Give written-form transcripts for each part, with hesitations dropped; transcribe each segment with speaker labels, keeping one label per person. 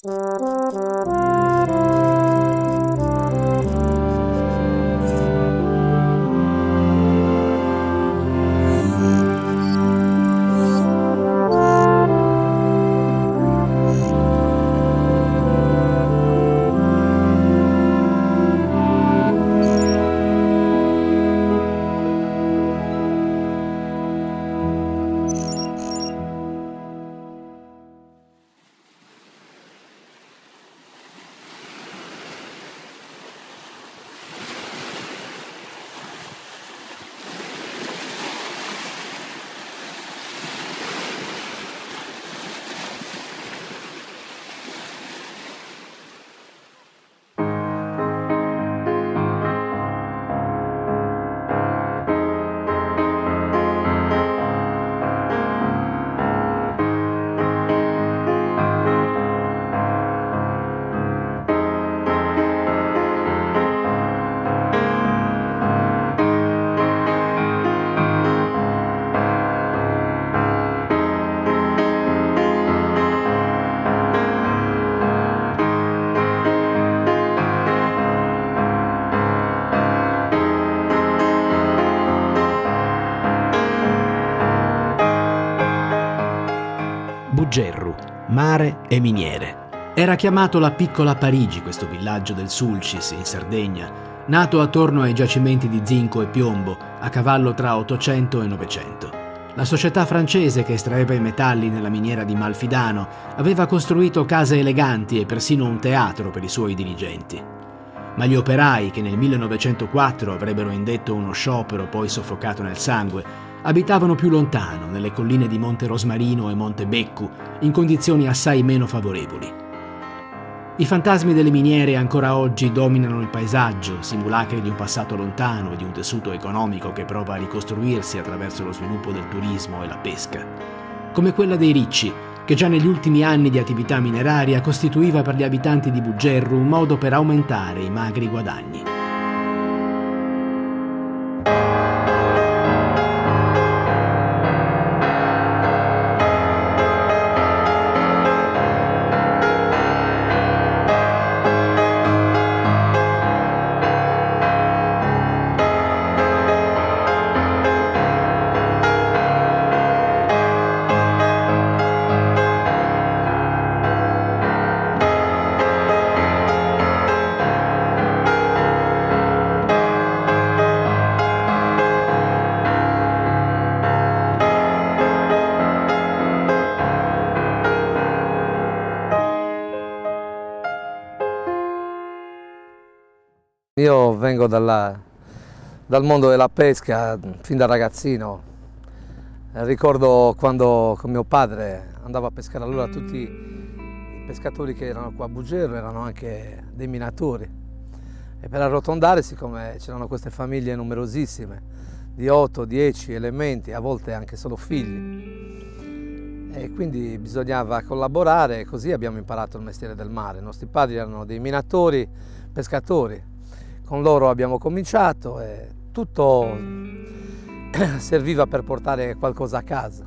Speaker 1: Bugerru, mare e miniere. Era chiamato la Piccola Parigi questo villaggio del Sulcis, in Sardegna, nato attorno ai giacimenti di zinco e piombo, a cavallo tra 800 e 900. La società francese che estraeva i metalli nella miniera di Malfidano aveva costruito case eleganti e persino un teatro per i suoi dirigenti. Ma gli operai, che nel 1904 avrebbero indetto uno sciopero poi soffocato nel sangue, abitavano più lontano, nelle colline di Monte Rosmarino e Monte Beccu, in condizioni assai meno favorevoli. I fantasmi delle miniere ancora oggi dominano il paesaggio, simulacri di un passato lontano e di un tessuto economico che prova a ricostruirsi attraverso lo sviluppo del turismo e la pesca. Come quella dei Ricci, che già negli ultimi anni di attività mineraria costituiva per gli abitanti di Bugerru un modo per aumentare i magri guadagni.
Speaker 2: Io vengo dal mondo della pesca fin da ragazzino. Ricordo quando con mio padre andavo a pescare, allora tutti i pescatori che erano qua a Bugerru erano anche dei minatori. E per arrotondare, siccome c'erano queste famiglie numerosissime, di 8, 10 elementi, a volte anche solo figli, e quindi bisognava collaborare, e così abbiamo imparato il mestiere del mare. I nostri padri erano dei minatori, pescatori. Con loro abbiamo cominciato e tutto serviva per portare qualcosa a casa.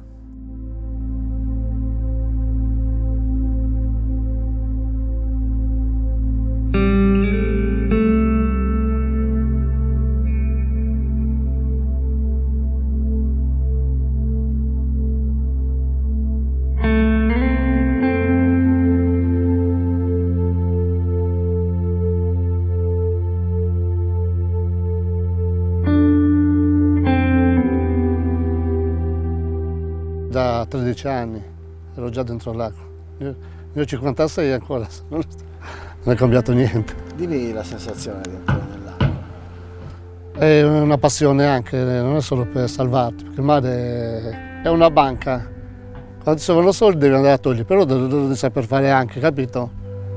Speaker 3: Da 13 anni ero già dentro l'acqua. Io ho 56 ancora, non è cambiato niente.
Speaker 4: Dimmi la sensazione dentro nell'acqua.
Speaker 3: È una passione anche, non è solo per salvarti, perché il mare è una banca. Quando ti servono soldi devi andare a togliere, però devi saper fare anche, capito?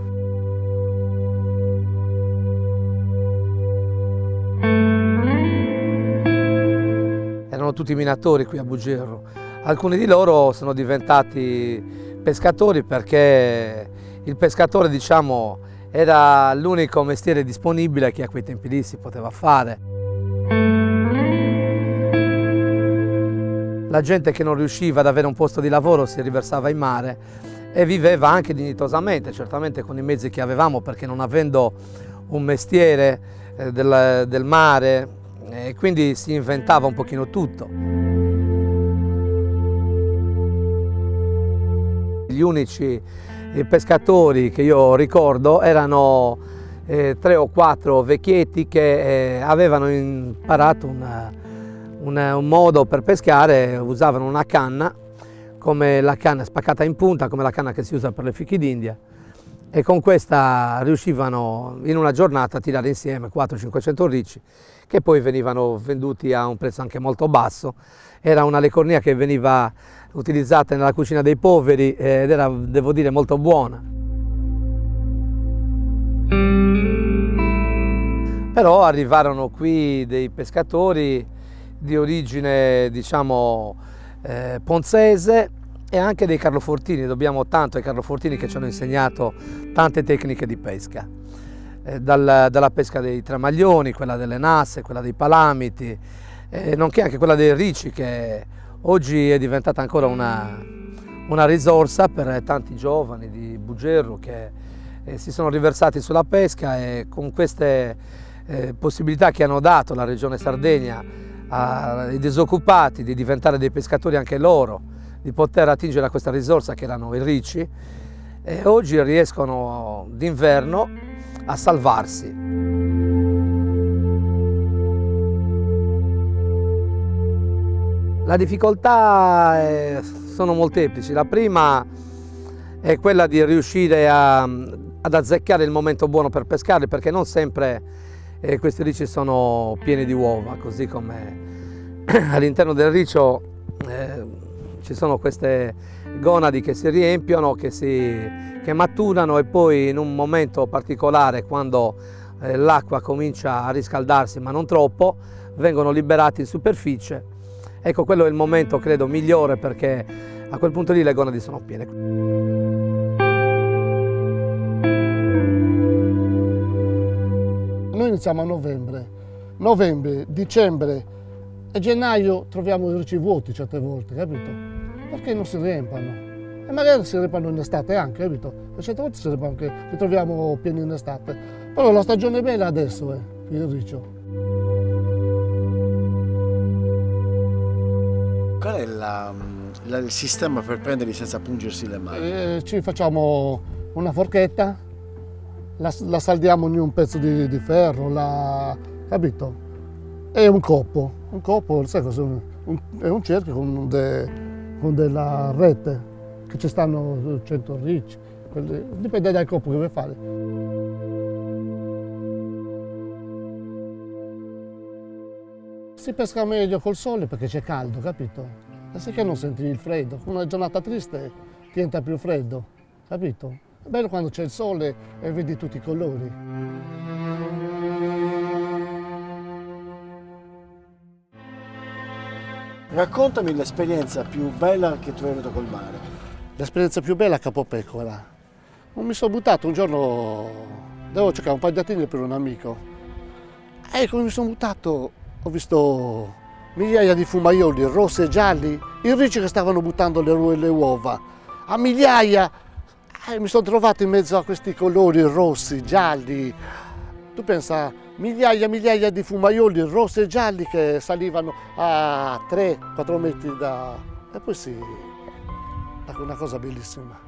Speaker 2: Erano tutti minatori qui a Bugerru. Alcuni di loro sono diventati pescatori perché il pescatore, diciamo, era l'unico mestiere disponibile che a quei tempi lì si poteva fare. La gente che non riusciva ad avere un posto di lavoro si riversava in mare e viveva anche dignitosamente, certamente con i mezzi che avevamo, perché non avendo un mestiere del mare, quindi si inventava un pochino tutto. Gli unici pescatori che io ricordo erano 3 o 4 vecchietti che avevano imparato un modo per pescare, usavano una canna, come la canna spaccata in punta, come la canna che si usa per le fichi d'India, e con questa riuscivano in una giornata a tirare insieme 400-500 ricci, che poi venivano venduti a un prezzo anche molto basso. Era una lecornia che veniva utilizzata nella cucina dei poveri ed era, devo dire, molto buona. Però arrivarono qui dei pescatori di origine, diciamo, ponzese, e anche dei carlofortini. Dobbiamo tanto ai carlofortini che ci hanno insegnato tante tecniche di pesca, dalla pesca dei tramaglioni, quella delle nasse, quella dei palamiti, nonché anche quella dei ricci, che oggi è diventata ancora una risorsa per tanti giovani di Bugerru che si sono riversati sulla pesca, e con queste possibilità che hanno dato la Regione Sardegna ai disoccupati di diventare dei pescatori anche loro, di poter attingere a questa risorsa che erano i ricci, e oggi riescono d'inverno a salvarsi. La difficoltà sono molteplici. La prima è quella di riuscire ad azzeccare il momento buono per pescarli, perché non sempre questi ricci sono pieni di uova, così come all'interno del riccio ci sono queste gonadi che si riempiono, che maturano, e poi in un momento particolare, quando l'acqua comincia a riscaldarsi ma non troppo, vengono liberati in superficie. Ecco, quello è il momento, credo, migliore, perché a quel punto lì le gonadi sono piene.
Speaker 3: Noi iniziamo a novembre, dicembre e gennaio troviamo i ricci vuoti certe volte, capito? Perché non si riempiono. E magari si riempiono in estate anche, capito? E certe volte si riempiono anche, li troviamo pieni in estate. Però la stagione bella adesso è il riccio.
Speaker 4: Qual è il sistema per prenderli senza pungersi le mani?
Speaker 3: Ci facciamo una forchetta, la saldiamo in un pezzo di ferro, capito? E un coppo, sai cos'è? È un cerchio con della rete, che ci stanno 100 ricci, dipende dal coppo che vuoi fare. Si pesca meglio col sole perché c'è caldo, capito? E se che non senti il freddo, con una giornata triste ti entra più freddo, capito? È bello quando c'è il sole e vedi tutti i colori.
Speaker 4: Raccontami l'esperienza più bella che tu hai avuto col mare.
Speaker 3: L'esperienza più bella a Capopecora. Non mi sono buttato un giorno, devo cercare un paio di attini per un amico. E come mi sono buttato ho visto migliaia di fumaioli rossi e gialli, i ricci che stavano buttando le uova, a migliaia. Mi sono trovato in mezzo a questi colori rossi, gialli. Tu pensa, migliaia di fumaioli rossi e gialli che salivano a 3-4 metri da... E poi sì, è una cosa bellissima.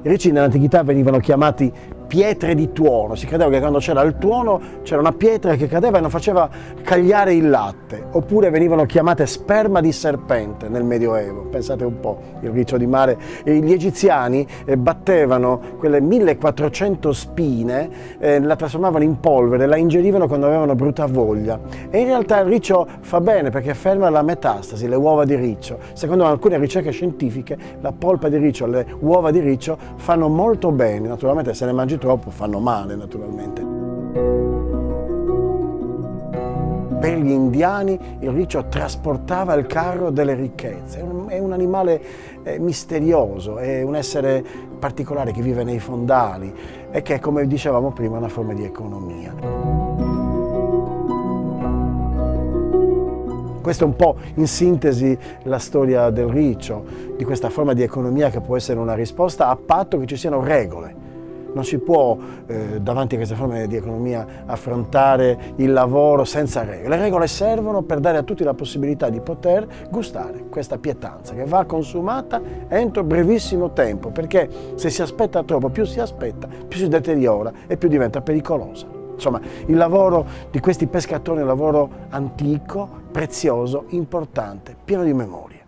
Speaker 3: I ricci nell'antichità venivano chiamati pietre di tuono, si credeva che quando c'era il tuono c'era una pietra che cadeva e non faceva cagliare il latte, oppure venivano chiamate sperma di serpente nel Medioevo, pensate un po', il riccio di mare. E gli egiziani battevano quelle 1400 spine, la trasformavano in polvere, la ingerivano quando avevano brutta voglia, e in realtà il riccio fa bene perché ferma la metastasi, le uova di riccio. Secondo alcune ricerche scientifiche la polpa di riccio, le uova di riccio fanno molto bene, naturalmente se ne mangi troppo fanno male naturalmente. Per gli indiani il riccio trasportava il carro delle ricchezze, è un animale misterioso, è un essere particolare che vive nei fondali e che, come dicevamo prima, è una forma di economia. Questa è un po' in sintesi la storia del riccio, di questa forma di economia che può essere una risposta a patto che ci siano regole. Non si può davanti a questa forma di economia affrontare il lavoro senza regole. Le regole servono per dare a tutti la possibilità di poter gustare questa pietanza che va consumata entro brevissimo tempo, perché se si aspetta troppo, più si aspetta, più si deteriora e più diventa pericolosa. Insomma, il lavoro di questi pescatori è un lavoro antico, prezioso, importante, pieno di memoria.